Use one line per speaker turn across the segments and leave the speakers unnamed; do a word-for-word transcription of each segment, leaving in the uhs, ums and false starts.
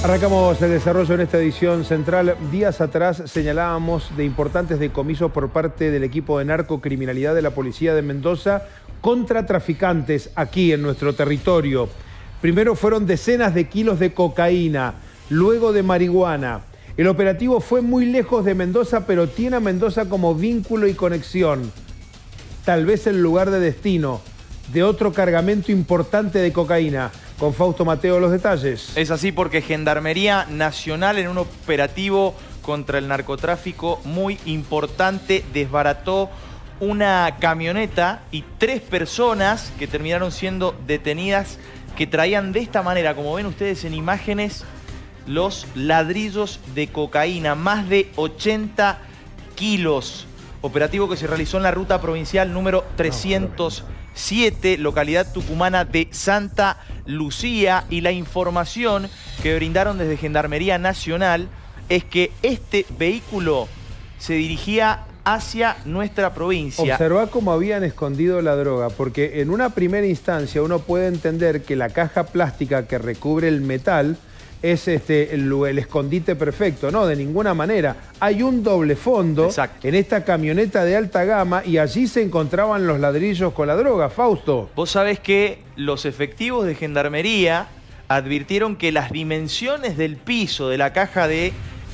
Arrancamos el desarrollo en esta edición central. Días atrás señalábamos de importantes decomisos por parte del equipo de narcocriminalidad de la policía de Mendoza contra traficantes aquí en nuestro territorio. Primero fueron decenas de kilos de cocaína, luego de marihuana. El operativo fue muy lejos de Mendoza, pero tiene a Mendoza como vínculo y conexión. Tal vez el lugar de destino de otro cargamento importante de cocaína. Con Fausto Mateo los detalles.
Es así porque Gendarmería Nacional, en un operativo contra el narcotráfico muy importante, desbarató una camioneta y tres personas que terminaron siendo detenidas, que traían de esta manera, como ven ustedes en imágenes, los ladrillos de cocaína, más de ochenta kilos. Operativo que se realizó en la ruta provincial número trescientos siete, localidad tucumana de Santa Lucía, y la información que brindaron desde Gendarmería Nacional es que este vehículo se dirigía hacia nuestra provincia.
Observá cómo habían escondido la droga, porque en una primera instancia uno puede entender que la caja plástica que recubre el metal es este, el, el escondite perfecto. No, de ninguna manera. Hay un doble fondo. Exacto. En esta camioneta de alta gama, y allí se encontraban los ladrillos con la droga. Fausto.
Vos sabés que los efectivos de Gendarmería advirtieron que las dimensiones del piso de la caja de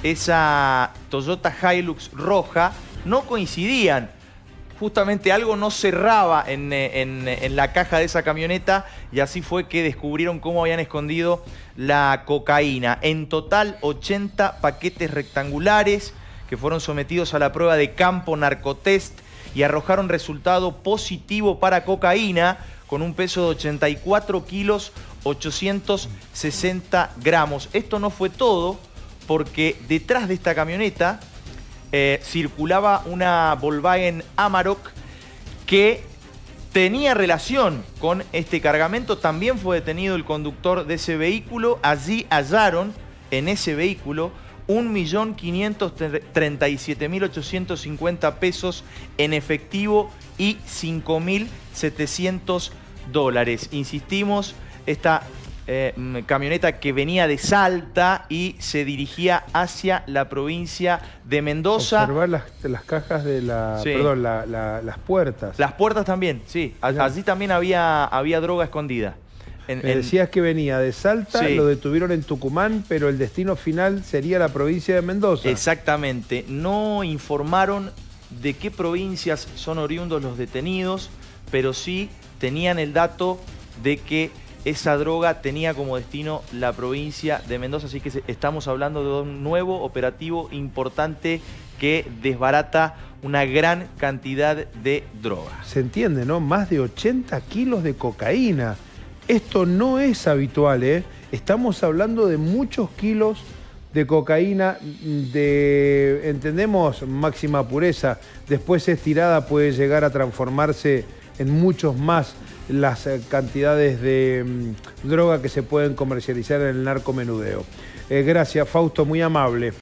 esa Toyota Hilux roja no coincidían. Justamente algo no cerraba en, en, en la caja de esa camioneta, y así fue que descubrieron cómo habían escondido la cocaína. En total, ochenta paquetes rectangulares que fueron sometidos a la prueba de campo narcotest y arrojaron resultado positivo para cocaína, con un peso de ochenta y cuatro kilos, ochocientos sesenta gramos. Esto no fue todo, porque detrás de esta camioneta Eh, circulaba una Volkswagen Amarok que tenía relación con este cargamento. También fue detenido el conductor de ese vehículo. Allí hallaron en ese vehículo un millón quinientos treinta y siete mil ochocientos cincuenta pesos en efectivo y cinco mil setecientos dólares. Insistimos, esta Eh, camioneta que venía de Salta y se dirigía hacia la provincia de Mendoza.
Observar las, las cajas de la... Sí. Perdón, la, la, las puertas.
Las puertas también, sí. Allí también había, había droga escondida.
En, Me decías en... que venía de Salta, sí. Lo detuvieron en Tucumán, pero el destino final sería la provincia de Mendoza.
Exactamente. No informaron de qué provincias son oriundos los detenidos, pero sí tenían el dato de que esa droga tenía como destino la provincia de Mendoza, así que estamos hablando de un nuevo operativo importante que desbarata una gran cantidad de droga.
Se entiende, ¿no? Más de ochenta kilos de cocaína. Esto no es habitual, ¿eh? Estamos hablando de muchos kilos de cocaína de, entendemos, máxima pureza. Después estirada puede llegar a transformarse en muchos más las cantidades de mmm, droga que se pueden comercializar en el narcomenudeo. Eh, gracias, Fausto, muy amable.